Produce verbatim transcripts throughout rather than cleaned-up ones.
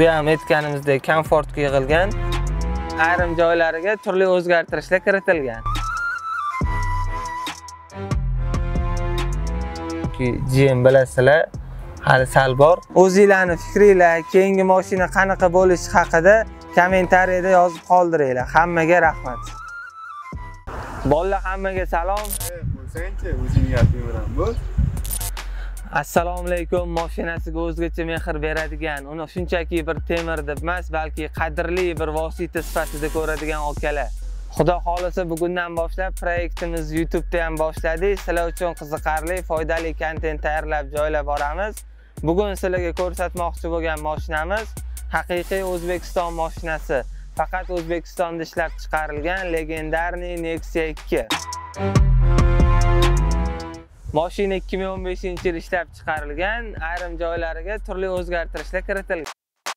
Bu ham aytganimizdek komfortga yig'ilgan. Ayrim joylariga turli o'zgartirishlar kiritilgan. G M bilasizlar, hali sal bor. O'zingizlarning fikringlar, keyingi mashina qanaqa bo'lishi haqida kommentariyada yozib qoldiringlar. Hammaga rahmat. Bolalar, hammaga salom. Qo'ysangchi, o'zing gaping bilan bo'l. Assalomu alaykum. Mashinasiga o'zgacha mehr beradigan, uni shunchaki bir temir deb emas, balki qadrli bir vosita sifatida ko'radigan akalar. Xudo xolisa bugundan boshlab proyektimiz YouTube'da ham boshladik. Sizlar uchun qiziqarli, foydali kontent tayyorlab joylab boramiz. Bugun sizlarga ko'rsatmoqchi bo'lgan mashinamiz haqiqiy O'zbekiston mashinasi. Faqat O'zbekistonda ishlab chiqarilgan legendarniy Nexia ikki. Mashina ikki ming o'n beshinchi yil ishlab chiqarilgan, ayrim joylariga turli o'zgartirishlar kiritilgan.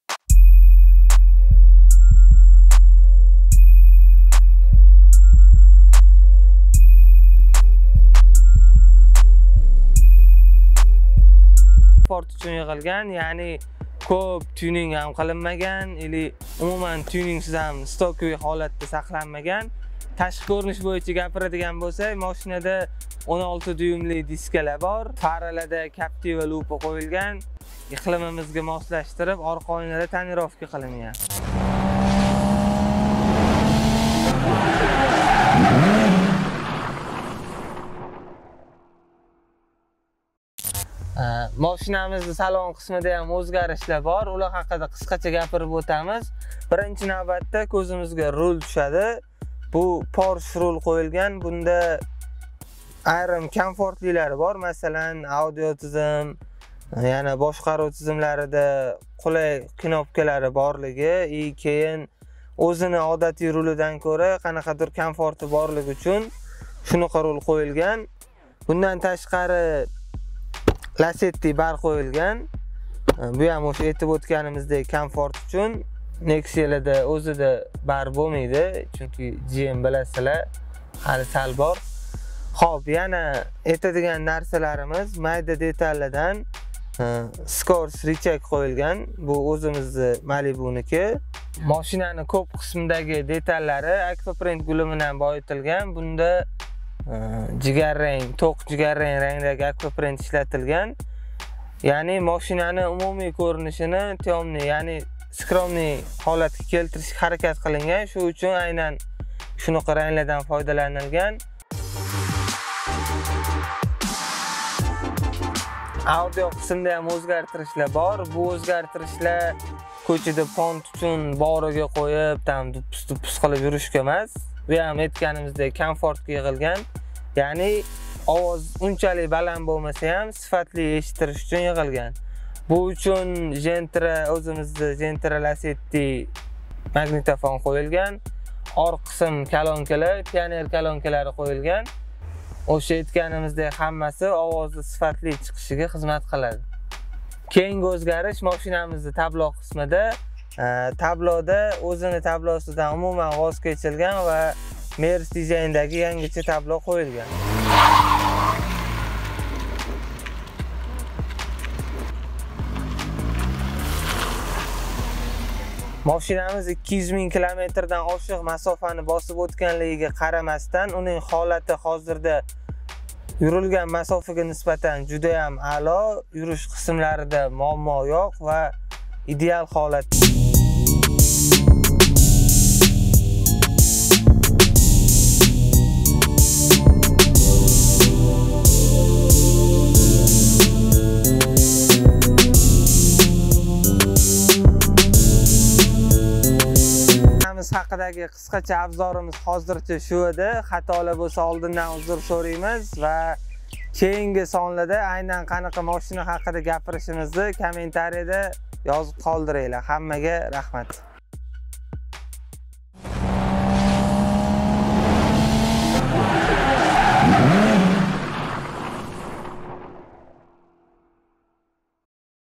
Sport uchun yig'ilgan, ya'ni ko'p tuning ham qilinmagan, ili umuman tuningsiz ham stokiy holatda saqlanmagan. Tashqi ko'rinish bo'yicha gapiradigan bo'lsak, mashinada o'n olti dyumli diskalar bor. Faralarda Captiva lupa qo'yilgan. Iqlimimizga moslashtirib, orqa oynada tonirovka qilingan. Mashinamizning salon qismida ham o'zgarishlar bor. Ular haqida qisqacha gapirib o'tamiz. Birinchi navbatda ko'zimizga rul tushadi. Bu Porsche rul qo'yilgan. Bunda ayrim komfortlilari bor. Masalan, audio tizim, yana boshqaruv tizimlarida qulay knopkalari borligi, i keyin o'zini odatiy rulidan ko'ra qanaqadir komforti borligi uchun shunaqa rul qo'yilgan. Bundan tashqari Lasetti bar qo'yilgan. Bu ham o'sha aytib o'tganimizdek komfort uchun. Nexia'larda o'zida bar bo'lmaydi, chunki G M bilasizlar, hali sal bor. Xo'p, yana aytadigan narsalarimiz mayda detallardan Scores Recheck qo'yilgan. Bu o'zimizning Malibuniki. Mashinaning ko'p qismidagi detallari akvaprint guli bilan boyitilgan. Bunda jigarrang, to'q jigarrang rangdagi akvaprint ishlatilgan. Ya'ni mashinaning umumiy ko'rinishini temniy, ya'ni skromniy holatga keltirishga harakat qilingan. Shu uchun aynan shunaqa ranglardan foydalanilgan. Audio qismida ham o'zgartirishlar bor. Bu o'zgartirishlar ko'chada pont uchun boriga qo'yib, tam dupus qilib yurishga emas. Bu ham aytganimizdek komfortga yig'ilgan. Ya'ni ovoz unchalik baland bo'lmasa ham sifatli eshitish uchun yig'ilgan. Bu uchun Gentra, o'zimizning Gentra Lasetti magnitofon qo'yilgan. Orqa qism kolonkalar, pioner kolonkalari qo'yilgan. O'sha aytganimizdek hammasi ovozni sifatli chiqishiga xizmat qiladi. Keyingi o'zgarish mashinamizning tablo qismida. Tabloda o'zini tablosidan umuman voz kechilgan va Mers dizayndagi yangicha tablo qo'yilgan. Mashinamiz ikki yuz ming kilometrdan oshiq masofani bosib o'tganligiga qaramasdan, uning holati hozirda yurilgan masofaga nisbatan juda ham a'lo, yurish qismlarida muammo yo'q va ideal holat. Haqidagi qisqacha obzorimiz hozircha shu edi. Xatolar bo'lsa oldindan uzr so'raymiz va keyingi sonlarda aynan qanaqa mashina haqida gapirishimizni kommentariyada yozib qoldiringlar. Hammaga rahmat.